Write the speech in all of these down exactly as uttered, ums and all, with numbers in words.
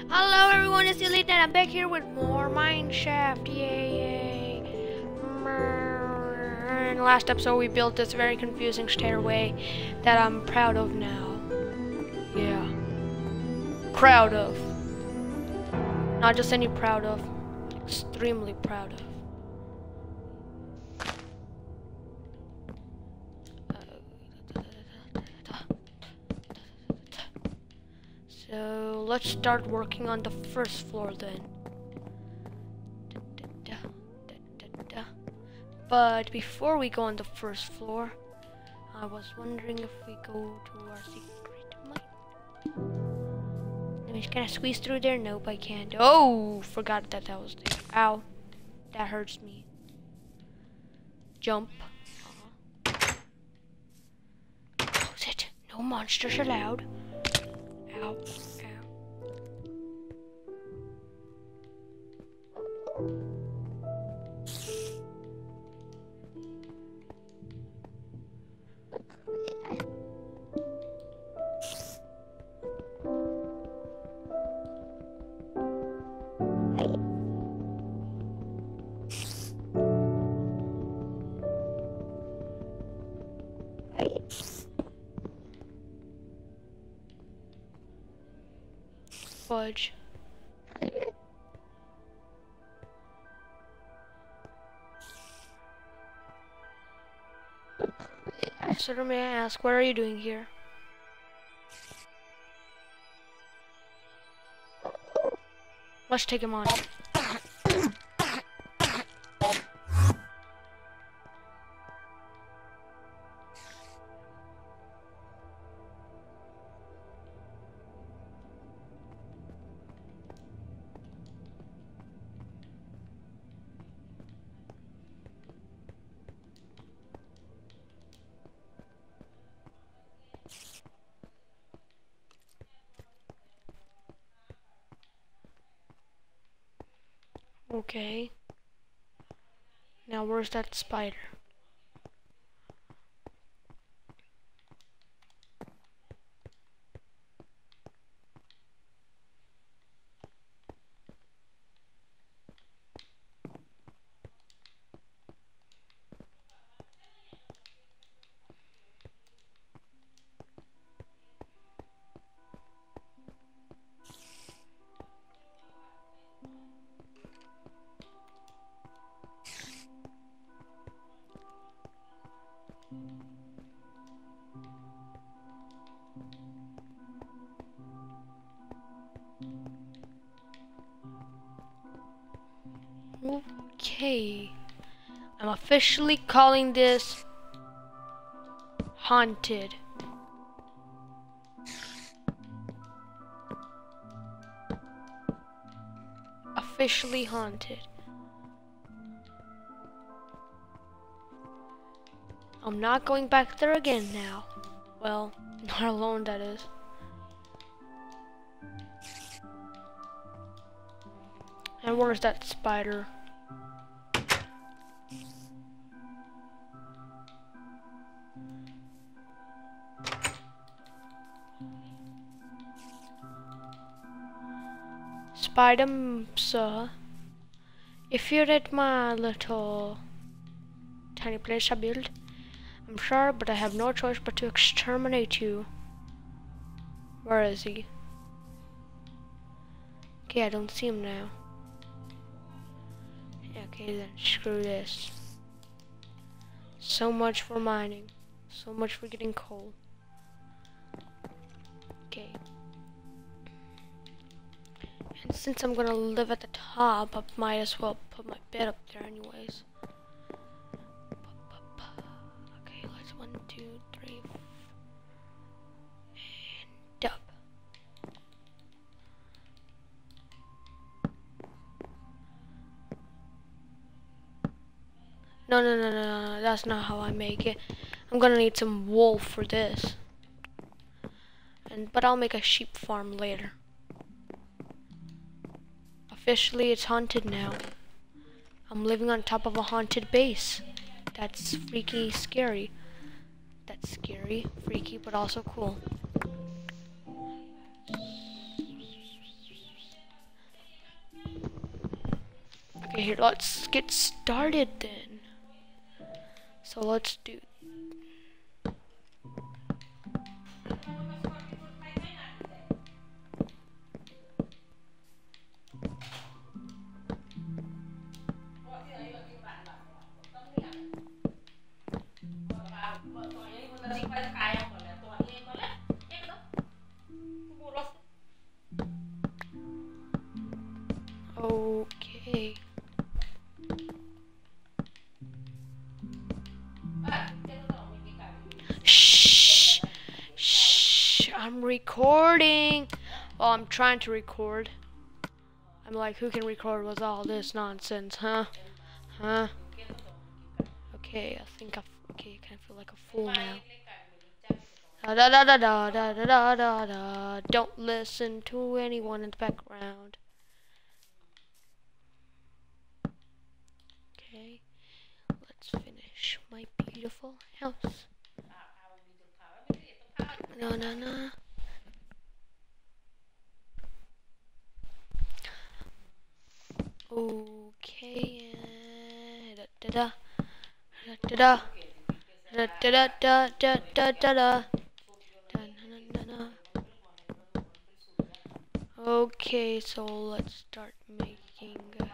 Hello everyone, it's Elite and I'm back here with more Mineshaft. Yay, yay. In the last episode we built this very confusing stairway that I'm proud of now. Yeah. Proud of. Not just any proud of. Extremely proud of. So let's start working on the first floor then. But before we go on the first floor, I was wondering if we go to our secret mine. Can I squeeze through there? Nope, I can't. Oh, forgot that that was there. Ow, that hurts me. Jump. Uh-huh. Close it. No monsters allowed. Ow. Fudge. Sir, may I ask, what are you doing here? Let's take him on. Okay. Now where's that spider? Okay, I'm officially calling this haunted. Officially haunted. I'm not going back there again now. Well, not alone, that is. And where's that spider? Spider, sir, if you're at my little tiny place I built, I'm sorry, but I have no choice but to exterminate you. Where is he? Okay, I don't see him now. Okay, then screw this. So much for mining. So much for getting coal. Okay. And since I'm gonna live at the top, I might as well put my bed up there anyways. Okay, let's one, two, three, and up. No, no, no, no, no, that's not how I make it. I'm gonna need some wool for this. And but I'll make a sheep farm later. Officially, it's haunted now. I'm living on top of a haunted base. That's freaky scary. That's scary, freaky, but also cool. Okay, here, let's get started then. So let's do. Okay. Shh. Shh. I'm recording. Well, I'm trying to record. I'm like, who can record with all this nonsense, huh? Huh? Okay, I think I. Okay, I kind of feel like a fool now. Da da da da da da da da da. Don't listen to anyone in the background. Okay, let's finish my beautiful house. No, no, no. Okay, uh, da da da da da da da da da da da. Okay, so let's start making. Uh,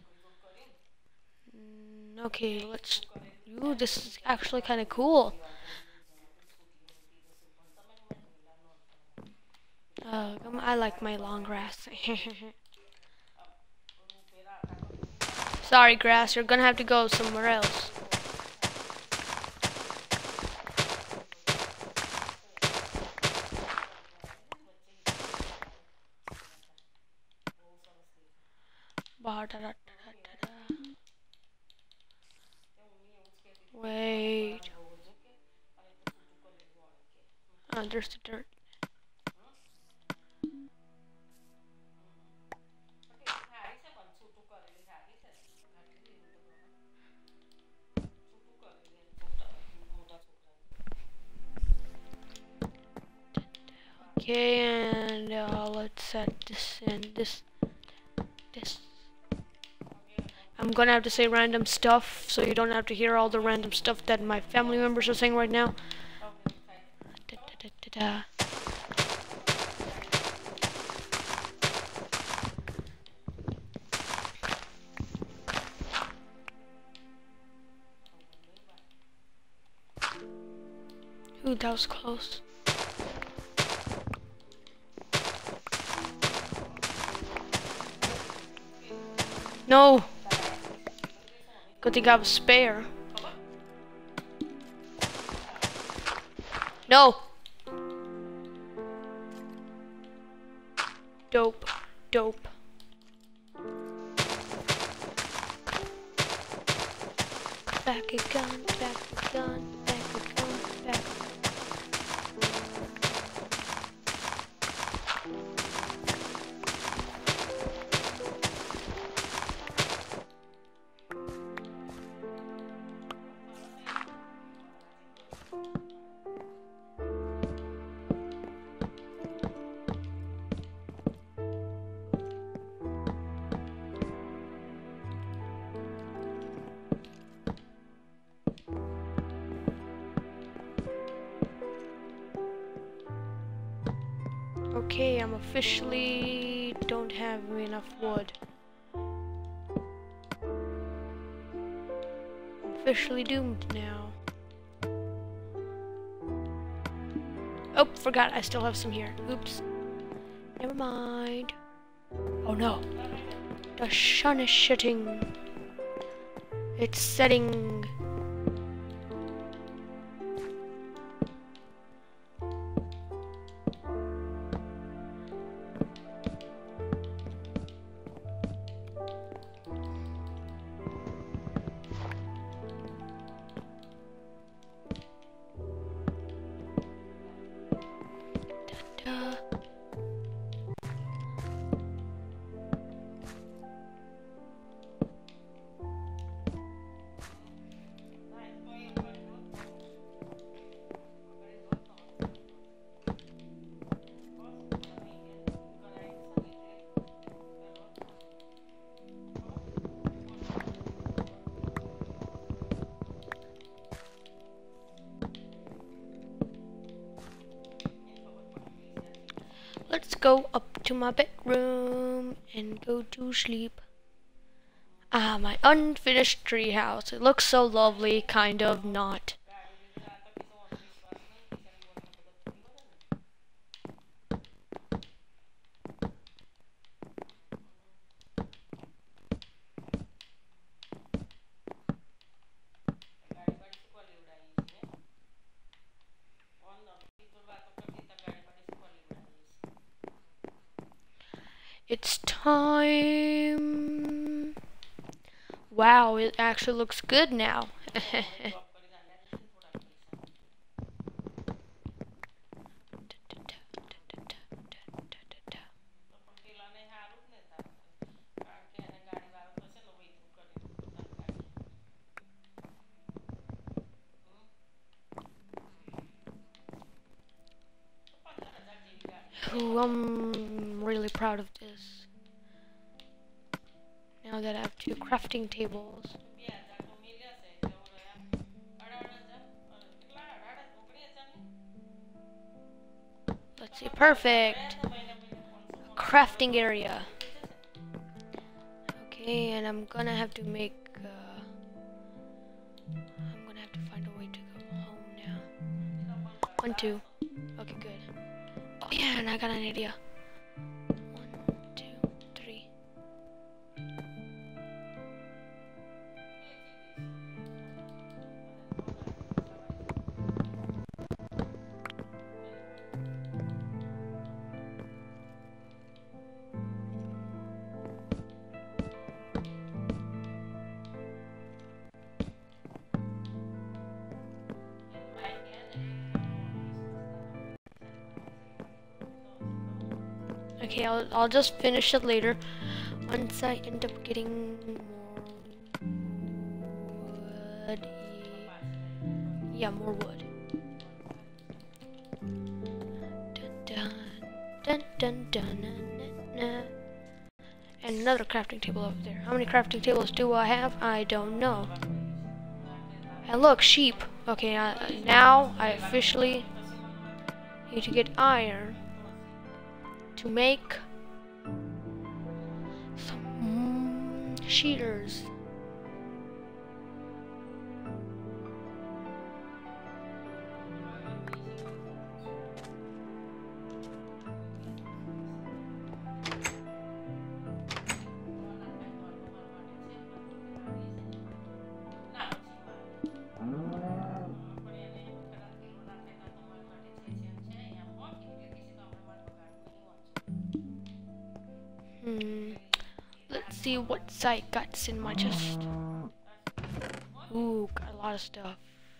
mm, okay, let's. Ooh, this is actually kind of cool. Uh, I like my long grass. Sorry, grass, you're gonna have to go somewhere else. Wait. Oh, there's the dirt. Okay, and uh, let's set this in. This, this. I'm gonna have to say random stuff, so you don't have to hear all the random stuff that my family members are saying right now. Da, da, da, da, da. Ooh, that was close. No! Good thing I have a spare. No! Dope. Dope. Back a gun, back a gun, back a gun, back a Okay, I'm officially don't have enough wood. I'm officially doomed now. Oh, forgot I still have some here. Oops. Never mind. Oh no. The sun is setting. It's setting. Let's go up to my bedroom and go to sleep. Ah, my unfinished treehouse. It looks so lovely, kind of not. It's time. Wow, it actually looks good now. Ooh, I'm really proud of this. Now that I have two crafting tables. Let's see, perfect. Crafting area. Okay, and I'm gonna have to make. Uh, I'm gonna have to find a way to go home now. One, two. Okay, good. Oh yeah, and I got an idea. One, two, three. Okay, I'll, I'll just finish it later once I end up getting more wood. Yeah, more wood. Dun dun dun dun dun dun dun. And another crafting table over there. How many crafting tables do I have? I don't know. And look, sheep. Okay, uh, now I officially need to get iron to make some shears. Hmm. Let's see what I got in my chest. Ooh, got a lot of stuff.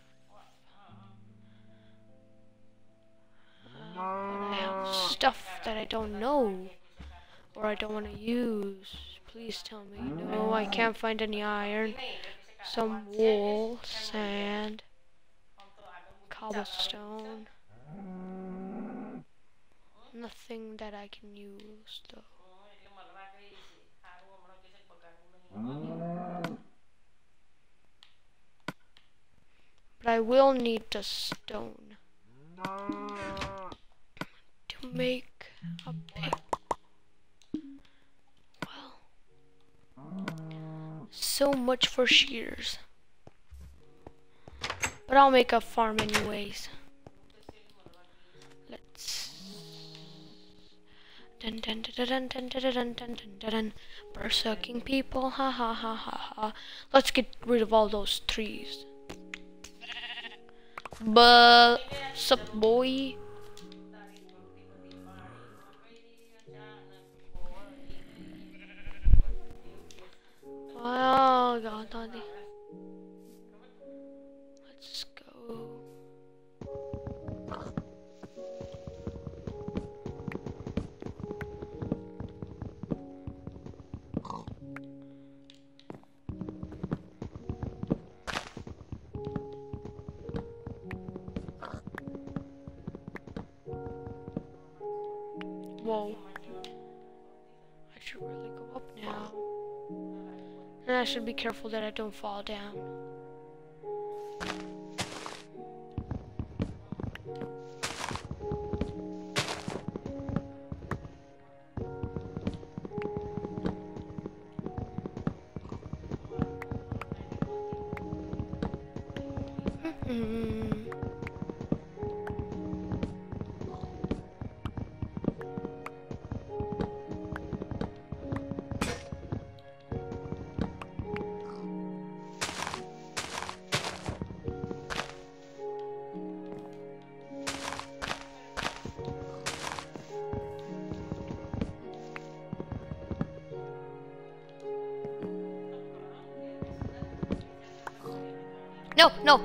Uh, but I have stuff that I don't know or I don't want to use. Please tell me. No, I can't find any iron. Some wool, sand, cobblestone. Nothing that I can use though. But I will need the stone to make a pick. Well, so much for shears. But I'll make a farm anyways. Let's dun dun dun dun dun dun dun dun dun dun dun. Berserking people, ha ha ha ha ha. Let's get rid of all those trees. But sup boy? Oh god, daddy. Let's go. Whoa. I should really go up now. And I should be careful that I don't fall down. No, no.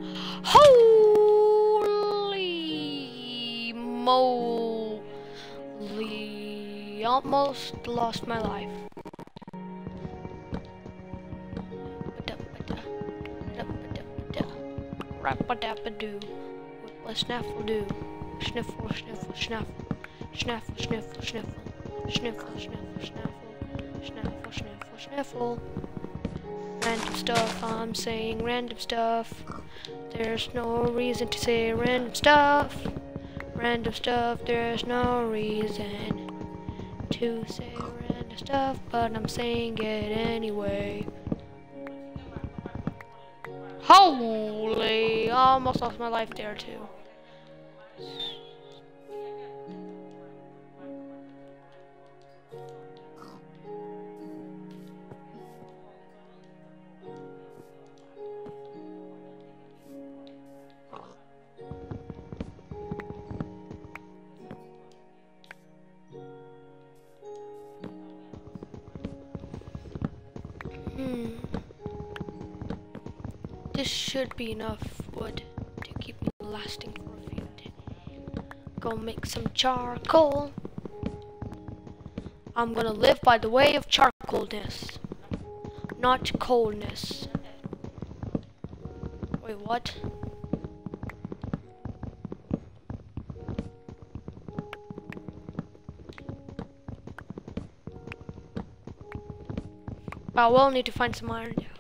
Holy moly. Almost lost my life. Rap-a-dap-a-doo. What snaffle do? Sniffle, sniffle, snaffle. Snaffle, sniffle, sniffle. Sniffle, sniffle, snaffle. Snaffle, sniffle, sniffle. Random stuff, I'm saying random stuff. There's no reason to say random stuff. Random stuff, there's no reason to say random stuff, but I'm saying it anyway. Holy, almost lost my life there too. Hmm. This should be enough wood to keep me lasting for a few days. Go make some charcoal. I'm gonna live by the way of charcoalness, not coldness. Wait, what? I will need to find some iron now.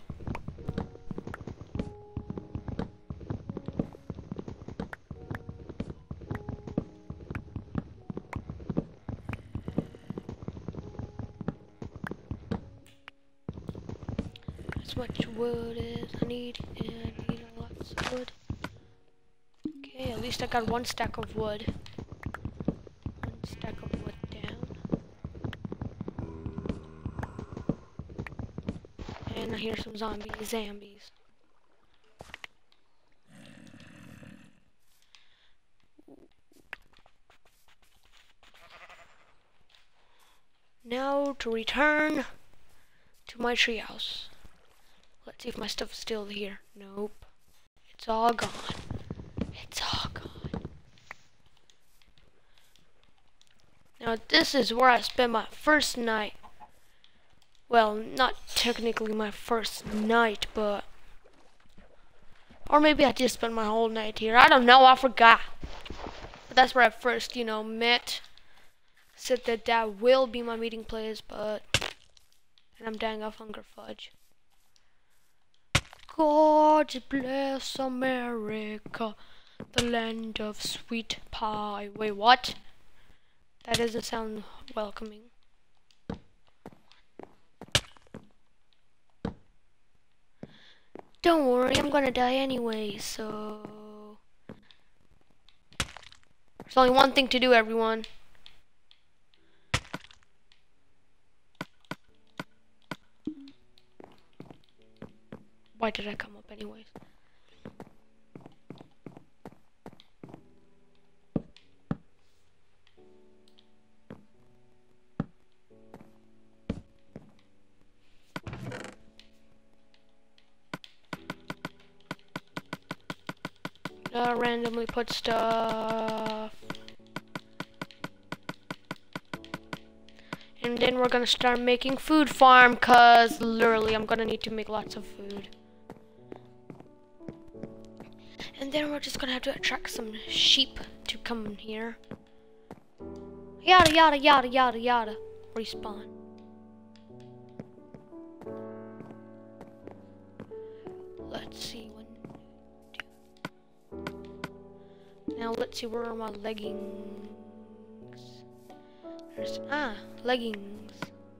As much wood as I need, and I need lots of wood. Okay, at least I got one stack of wood. One stack of wood down. And I hear some zombies, zombies. Now to return to my treehouse. Let's see if my stuff is still here. Nope. It's all gone. It's all gone. Now this is where I spent my first night. Well, not technically my first night, but... Or maybe I just spent my whole night here. I don't know, I forgot. But that's where I first, you know, met. Said that that will be my meeting place, but... And I'm dying of hunger fudge. God bless America, the land of sweet pie. Wait, what? That doesn't sound welcoming. Don't worry, I'm gonna die anyway, so... There's only one thing to do, everyone. Why did I come up anyways? Uh, randomly put stuff. And then we're gonna start making food farm, cause literally I'm gonna need to make lots of food. And then we're just gonna have to attract some sheep to come in here. Yada yada yada yada yada. Respawn. Let's see one, two. Now let's see, where are my leggings? There's ah leggings.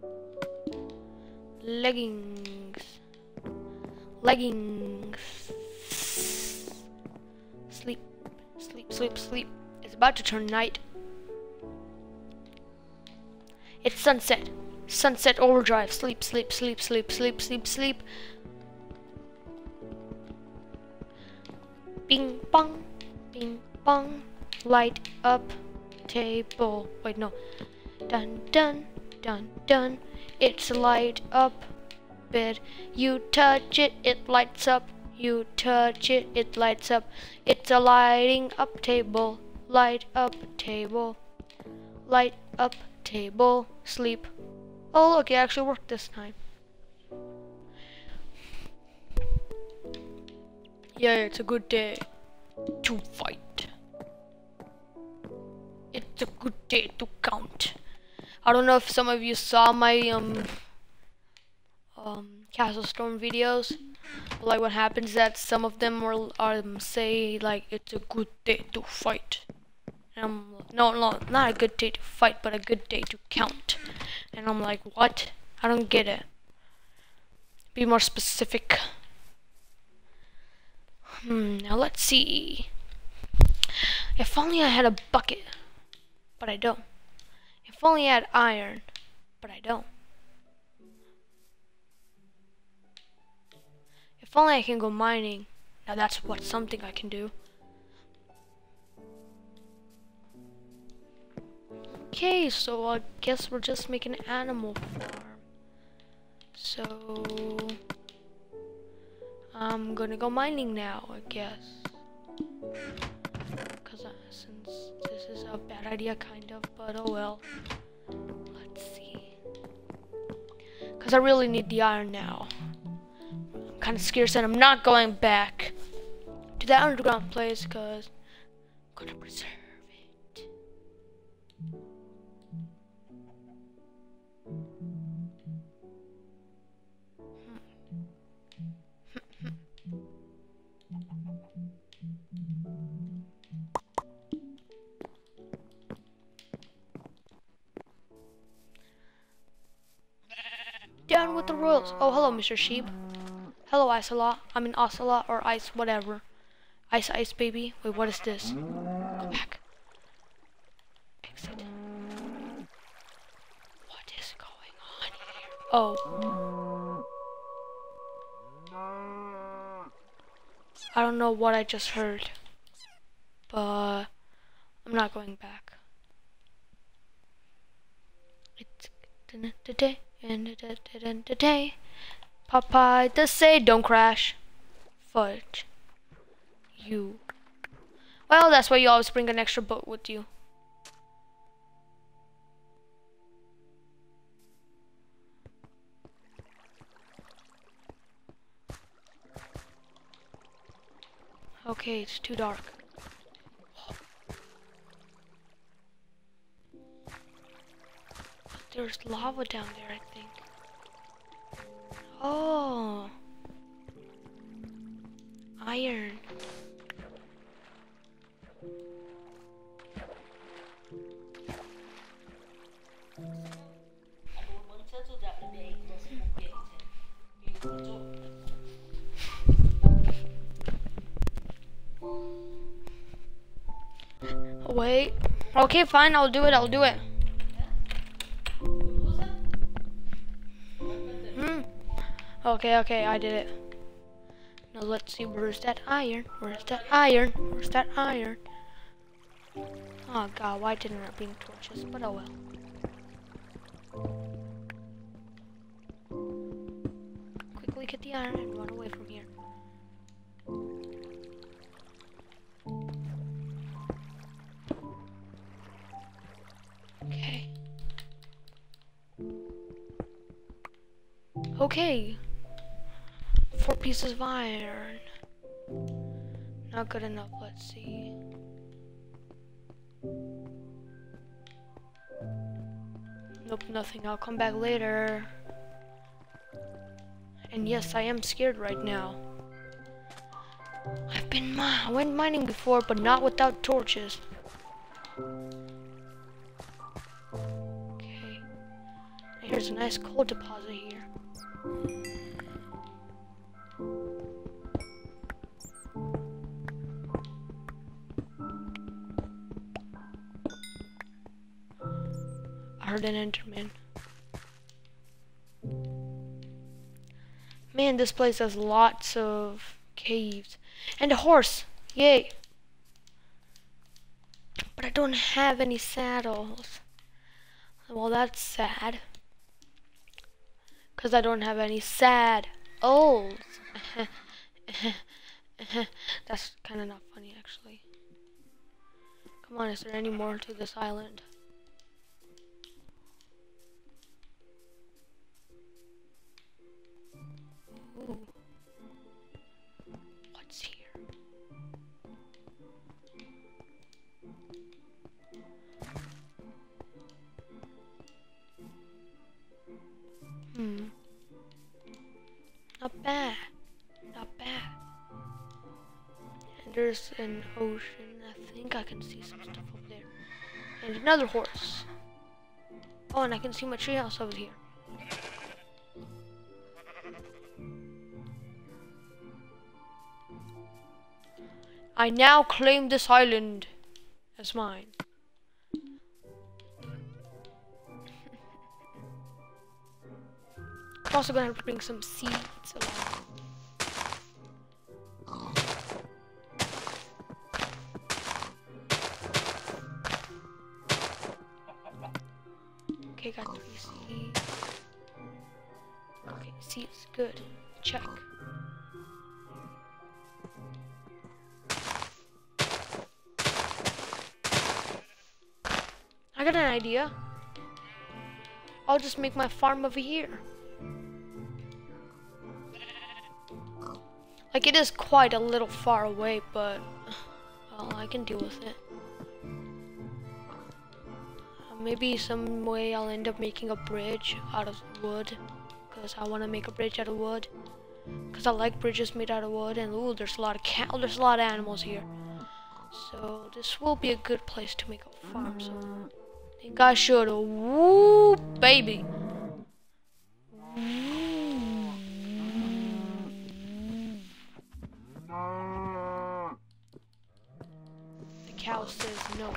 Leggings. Leggings. Sleep, sleep, sleep, sleep. It's about to turn night. It's sunset. Sunset overdrive. Sleep, sleep, sleep, sleep, sleep, sleep, sleep. Bing bong, bing bong. Light up table. Wait, no. Dun dun dun dun. It's a light up bed. You touch it, it lights up You touch it, it lights up. It's a lighting up table. Light up table. Light up table. Sleep. Oh look, it actually worked this time. Yeah, it's a good day to fight. It's a good day to count. I don't know if some of you saw my um um Castle Storm videos. Like what happens is that some of them will um say like it's a good day to fight. Um no no not a good day to fight, but a good day to count. And I'm like, what? I don't get it. Be more specific. Hmm, now let's see. If only I had a bucket. But I don't. If only I had iron. But I don't. If only I can go mining. Now that's what something I can do. Okay, so I guess we're just making an animal farm. So I'm gonna go mining now, I guess. Cause uh, since this is a bad idea, kind of, but oh well. Let's see. Cause I really need the iron now. I'm kind of scared, and I'm not going back to that underground place, cause I'm gonna preserve it. Down with the rules. Oh, hello, Mister Sheep. Hello, Icelot. I mean, Ocelot or Ice, whatever. Ice, ice, baby. Wait, what is this? Go back. Exit. What is going on here? Oh. I don't know what I just heard, but I'm not going back. It's today. And today, Popeye does say don't crash. Fudge. You. Well, that's why you always bring an extra boat with you. Okay, it's too dark. There's lava down there, I think. Oh. Iron. Wait. Okay, fine, I'll do it, I'll do it. Hmm. Okay, okay, I did it. Now let's see, where's that iron? Where's that iron? Where's that iron? Oh god, why didn't I bring torches? But oh well. Quickly get the iron and run away from here. Okay. Okay. Four pieces of iron. Not good enough, let's see. Nope, nothing. I'll come back later. And yes, I am scared right now. I've been mi- I went mining before, but not without torches. Okay. Here's a nice coal deposit here. I heard an Enderman. Man, this place has lots of caves. And a horse! Yay! But I don't have any saddles. Well, that's sad. Because I don't have any sad old. That's kind of not funny, actually. Come on, is there any more to this island? Ooh. What's here? Hmm. Not bad. Not bad. And there's an ocean. I think I can see some stuff over there. And another horse. Oh, and I can see my treehouse over here. I now claim this island as mine. I'm also gonna have to bring some seeds along. Okay, got three seeds. Okay, seeds, good. Check. I got an idea. I'll just make my farm over here. Like, it is quite a little far away, but well, I can deal with it. Uh, maybe some way I'll end up making a bridge out of wood, because I want to make a bridge out of wood. Because I like bridges made out of wood, and ooh, there's a lot of cow, there's a lot of animals here. So this will be a good place to make a farm. So I think I should. Woo, baby. The cow says no.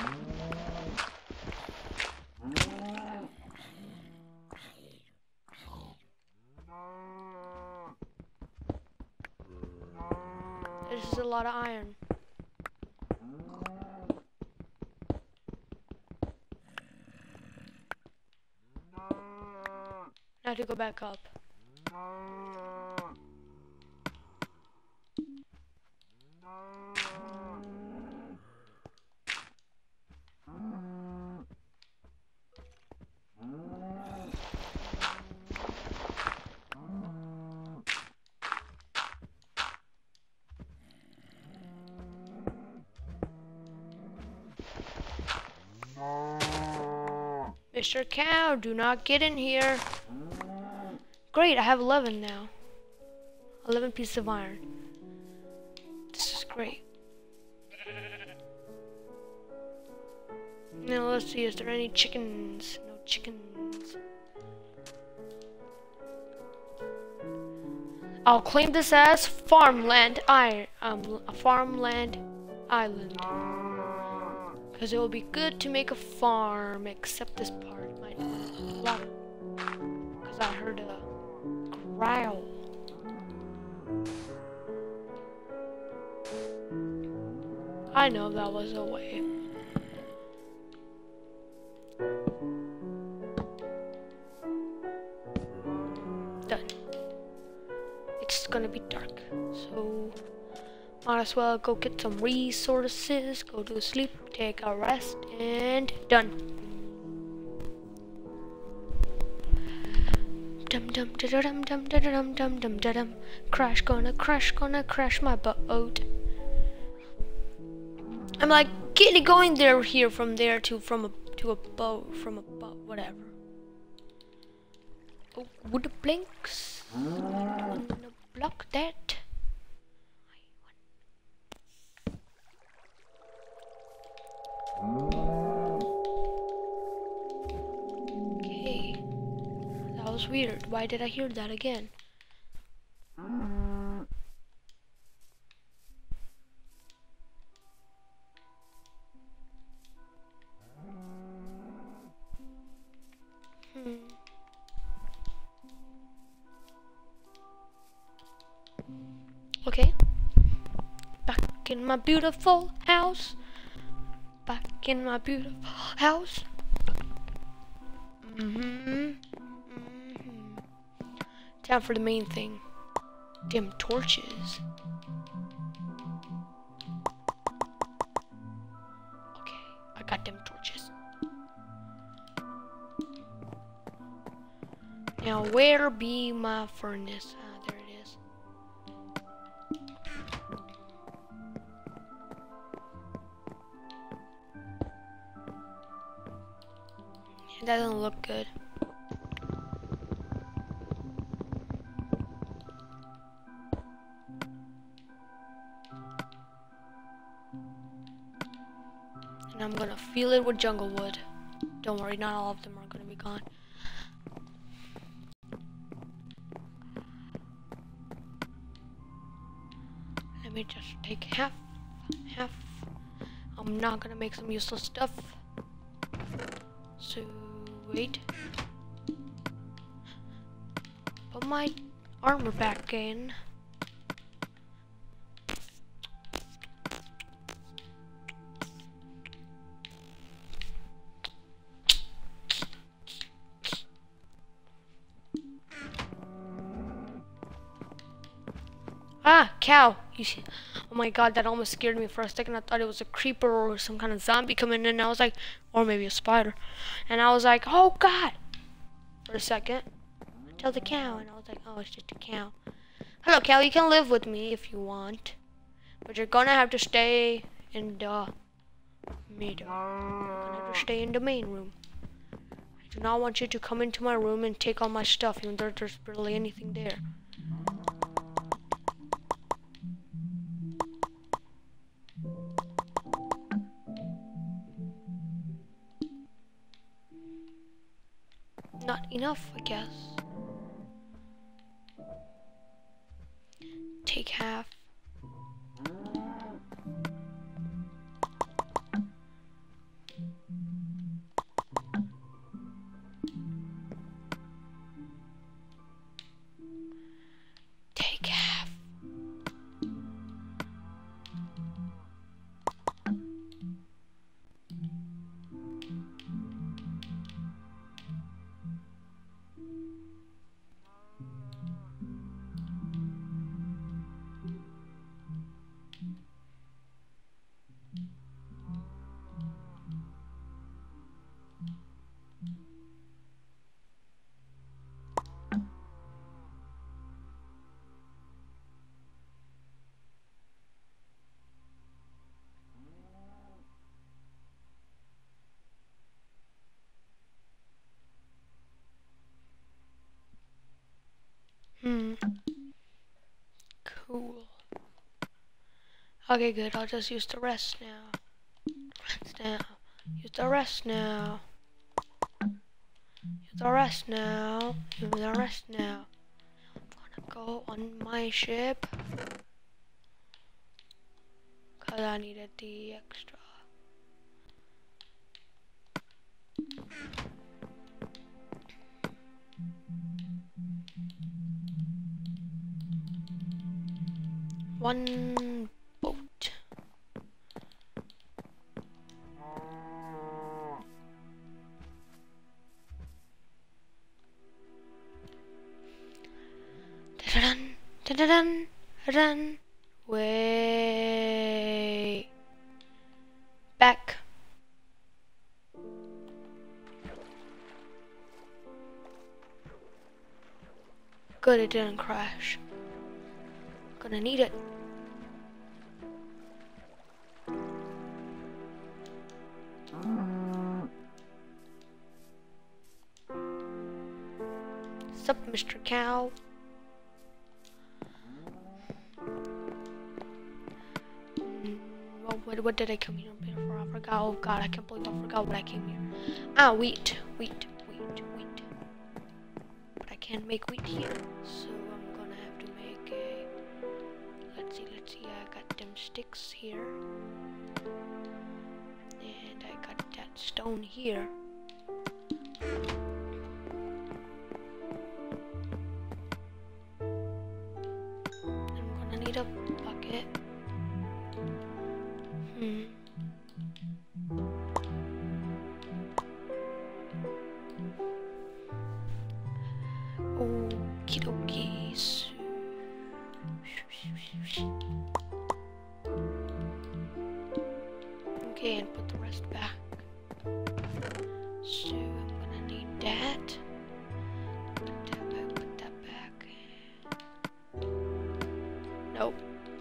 This is a lot of iron. I have to go back up. Mister Cow, do not get in here. Great, I have eleven now. eleven pieces of iron. This is great. Now let's see, is there any chickens? No chickens. I'll claim this as farmland iron, um, a farmland island. Because it will be good to make a farm, except this part might be a lot. Because I heard a growl. I know that was a wave. Done. It's gonna be dark, so might as well go get some resources, go to sleep, take a rest, and done. Dum dum da dum dum da dum dum dum da dum. Crash, gonna crash, gonna crash my boat. I'm like getting going there, here, from there to from a to a boat, from a boat, whatever. Oh, wood planks. I'm gonna block that. Okay, that was weird. Why did I hear that again? Hmm. Okay. Back in my beautiful house. Back in my beautiful house. Mm-hmm. Mm-hmm. Time for the main thing. dim torches. Okay, I got dim torches. Now where be my furnace? Ah, there it is. It doesn't look good. And I'm gonna fill it with jungle wood. Don't worry, not all of them are gonna be gone. Let me just take half, half. I'm not gonna make some useless stuff. So, wait. Put my armor back in. Ah, cow! You see, oh my god, that almost scared me for a second. I thought it was a creeper or some kind of zombie coming in, and I was like, or maybe a spider. And I was like, oh god! For a second, I tell the cow, and I was like, oh, it's just a cow. Hello, cow. You can live with me if you want, but you're gonna have to stay in the middle. You're gonna have to stay in the main room. I do not want you to come into my room and take all my stuff, even though there's barely anything there. Not enough, I guess. Take half. Take half. Hmm. Cool. Okay, good. I'll just use the rest now. Rest now. Use the rest now. Use the rest now. Use the rest now. I'm gonna go on my ship. Cause I needed the extra. One boat. Da-da-dun, da-da-dun, da-dun. Way back. Good, it didn't crash. Gonna need it. Sup, Mister Cow? Mm, well, what, what did I come here for? I forgot. Oh god, I can't believe I forgot what I came here. Ah, wheat, wheat, wheat, wheat. But I can't make wheat here, so I'm gonna have to make a. Let's see, let's see. I got them sticks here, and I got that stone here. Need a bucket. Hmm. Okie dokies. Okay, and put the rest back. So I'm gonna need that. Put that back, put that back. Nope.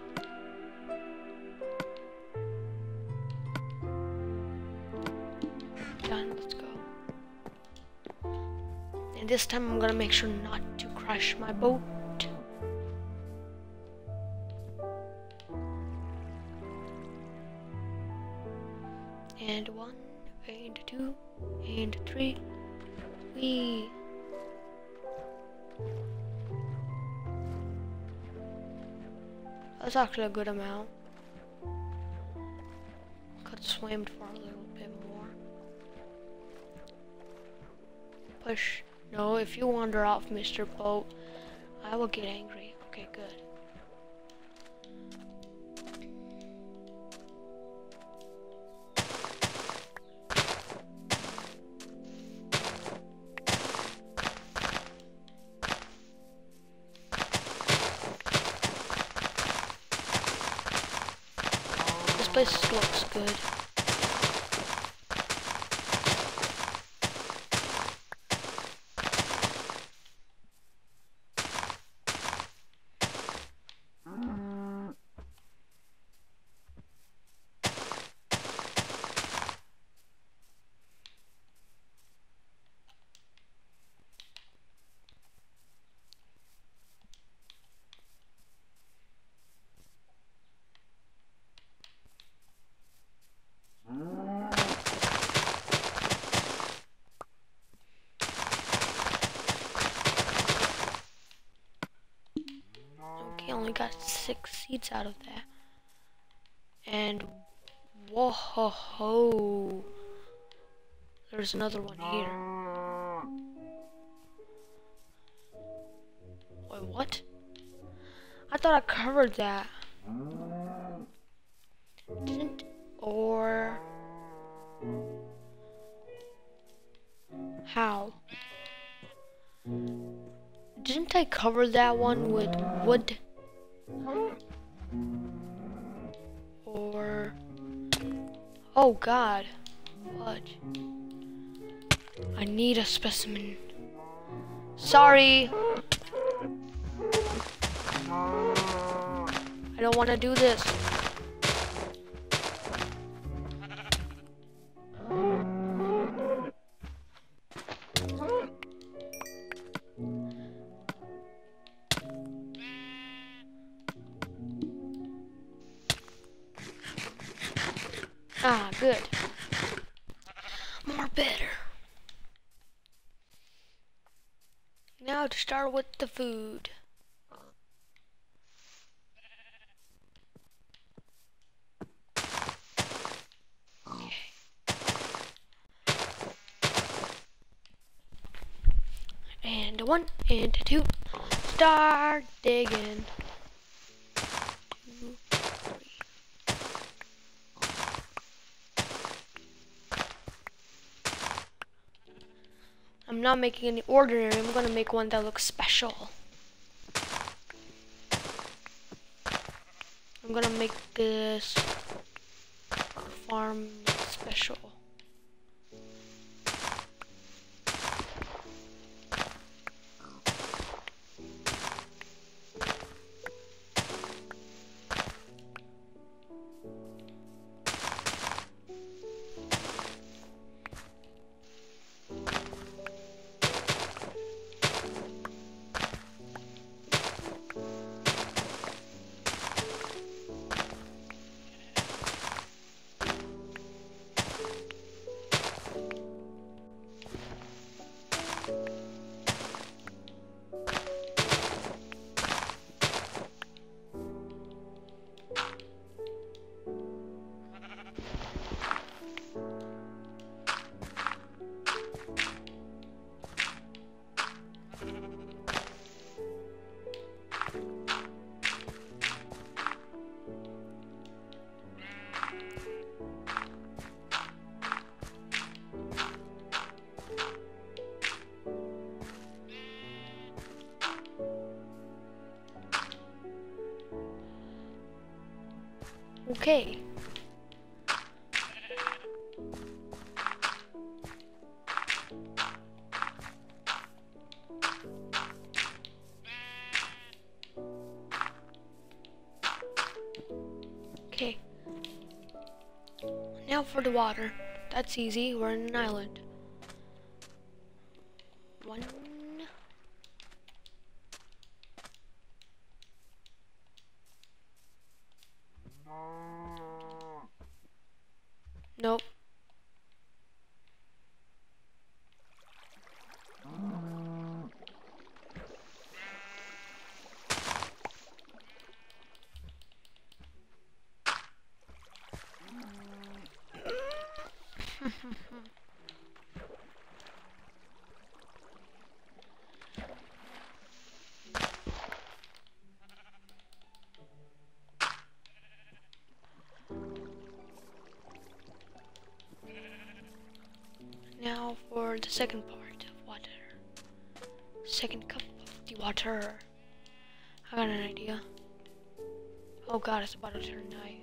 Done, let's go. And this time I'm gonna make sure not to crash my boat. And one, and two, and three. Whee! That's actually a good amount. Could swim for a little bit more. Push. No, if you wander off, Mister Boat, I will get angry. Okay, good. This place looks good. Okay, only got six seeds out of that. And whoa ho ho. There's another one here. Wait, what? I thought I covered that. Didn't or how? Didn't I cover that one with wood? Or oh god, what? I need a specimen. Sorry. I don't want to do this. Ah, good. More better. Now to start with the food. Okay. And one, and two. Start digging. Two, three. I'm not making any ordinary, I'm gonna make one that looks special. I'm gonna make this farm special. Okay. Okay. Now for the water. That's easy. We're in an island. One. Nope. Now for the second part of water. Second cup of the water. I got an idea. Oh god, it's about to turn night.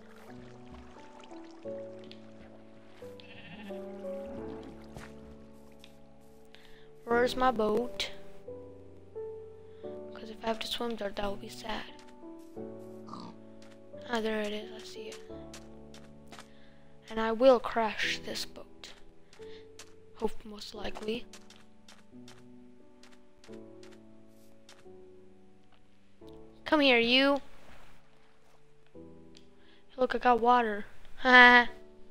Where's my boat? Because if I have to swim there, that would be sad. Ah, there it is. I see it. And I will crash this boat. Hope most likely. Come here, you. Look, I got water. Ha.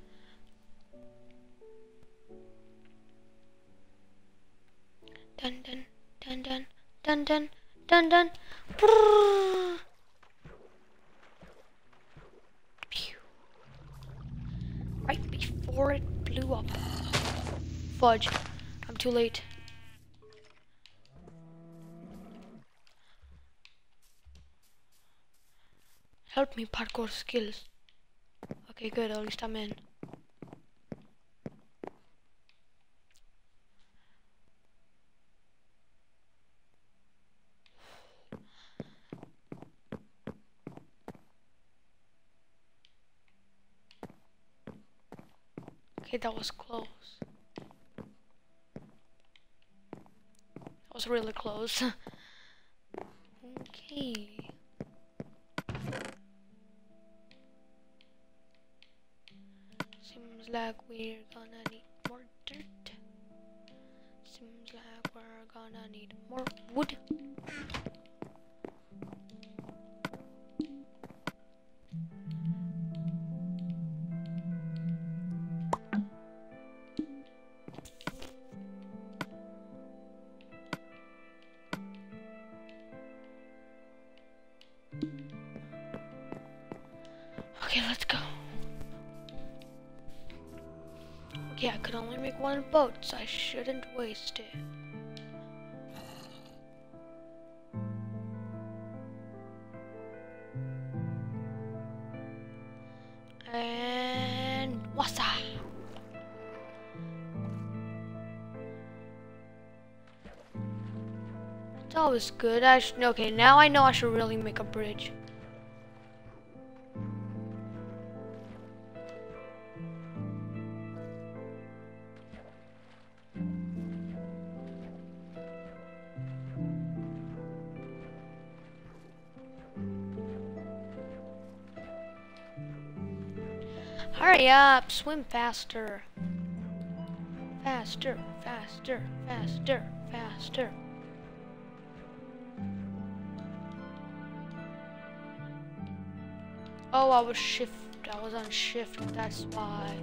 Dun dun dun dun dun dun dun dun. Brrr. Pew. Right before it blew up. Fudge. I'm too late. Help me, parkour skills. Okay, good. At least I'm in. Okay, that was close. That was really close. Okay. Seems like we're gonna need more dirt. Seems like we're gonna need more wood. Okay, let's go. Okay, I could only make one boat, so I shouldn't waste it. And wassa! It's always good. I should, okay, now I know I should really make a bridge. Hurry up, swim faster. Faster, faster, faster, faster. Oh, I was shift, I was on shift, that's why.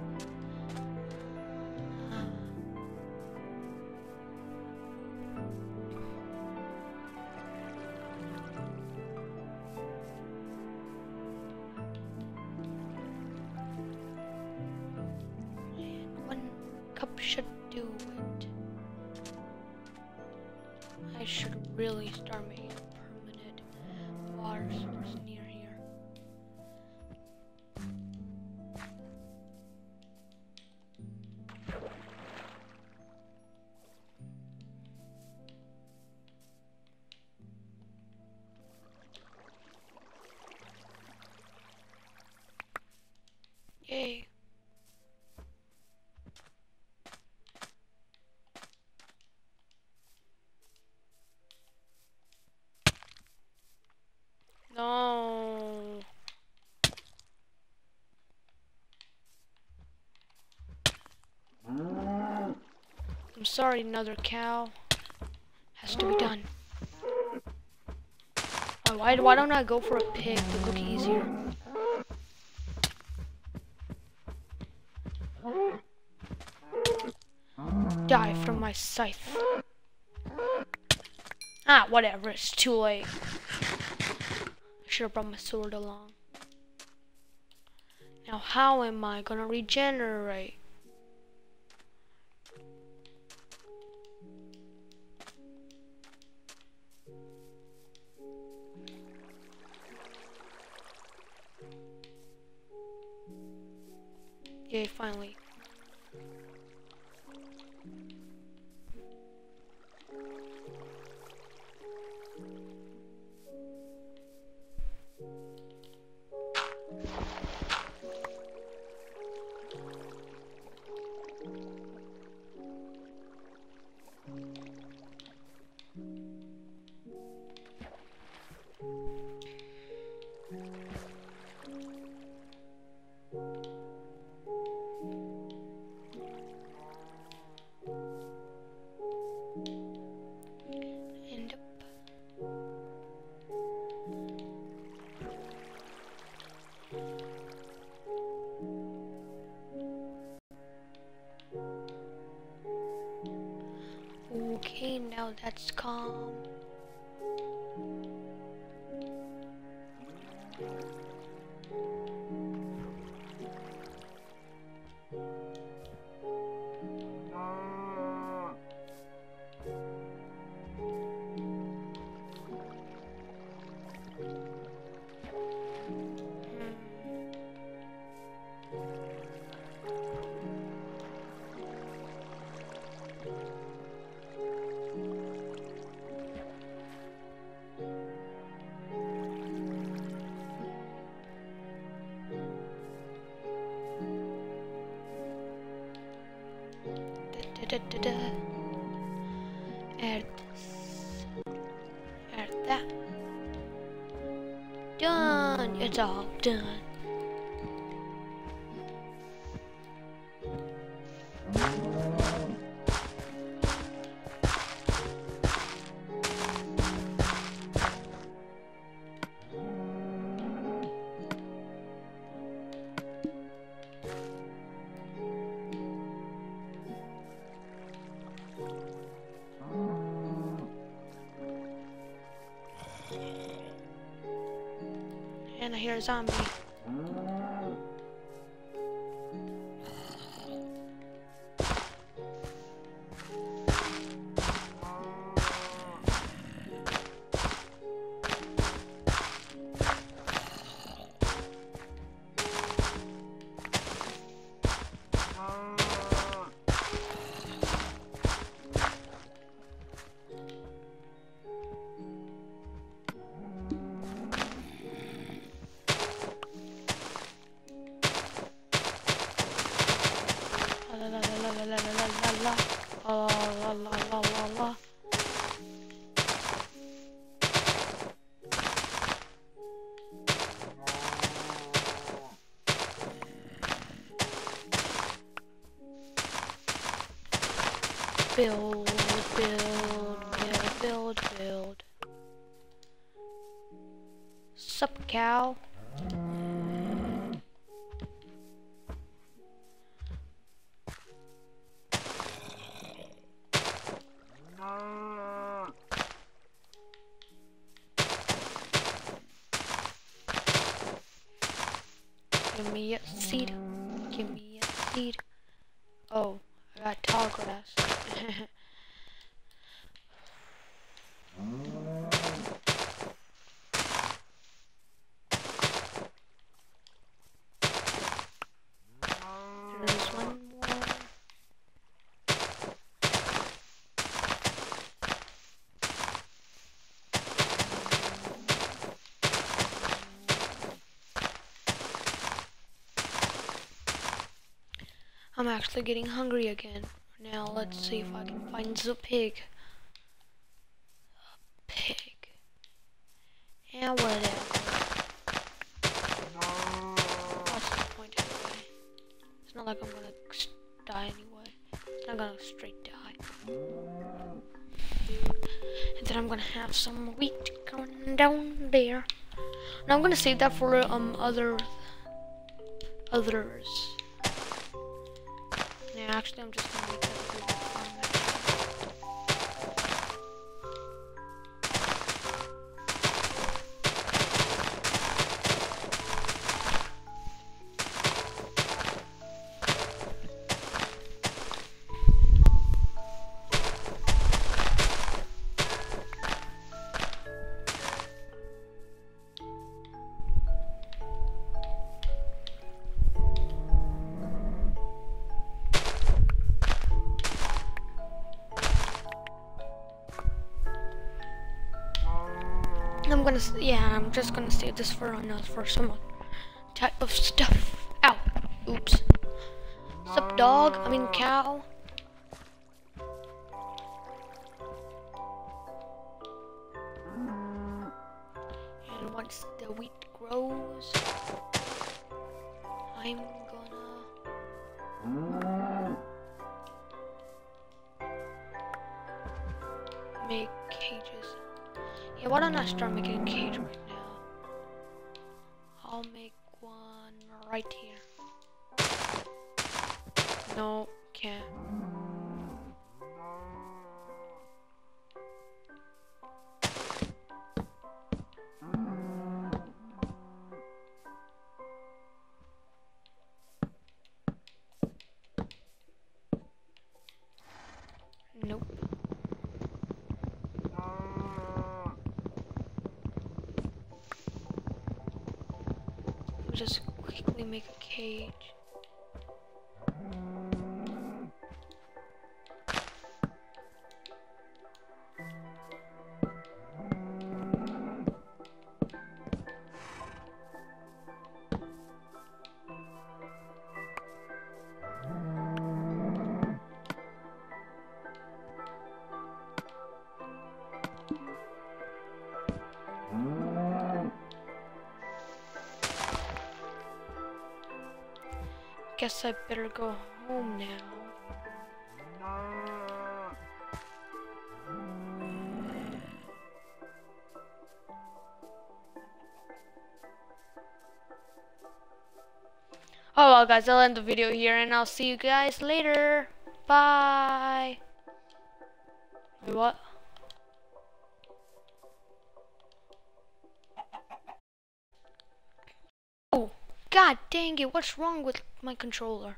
Cup should do it. I should really start making a permanent water source near here. I'm sorry, another cow. Has to be done. Oh, why, why don't I go for a pig to look easier? Die from my scythe. Ah, whatever, it's too late. I should have brought my sword along. Now, how am I gonna regenerate? Yay, finally. And okay, now that's calm. Da, da, da. Add this. Add that. Done. It's all done. And I hear a zombie. La la la la la la la la la la la. Build, build, build, build, build. Sup, cow? Give me a seed. Give me a seed. Oh, I got tall grass. There's one more. I'm actually getting hungry again. Now let's see if I can find the pig. A pig. Yeah, whatever. What's the point anyway? It's not like I'm gonna die anyway. It's not gonna straight die. And then I'm gonna have some wheat going down there. Now I'm gonna save that for um other others. Yeah, actually I'm just gonna make that a Google Farm. I'm gonna, yeah, I'm just gonna save this for another, for some type of stuff. Ow! Oops. Sup, dog? I mean, cow. And once the wheat grows, I'm gonna make cages. Yeah, why don't I start making a cage right now? I'll make one right here. No, can't. Nope. Just quickly make a cage. Guess I better go home now. Oh well guys, I'll end the video here and I'll see you guys later. Bye. Wait, what? Oh, god dang it, what's wrong with my controller?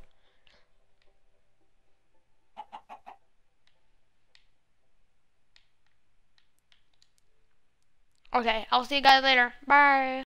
Okay, I'll see you guys later. Bye.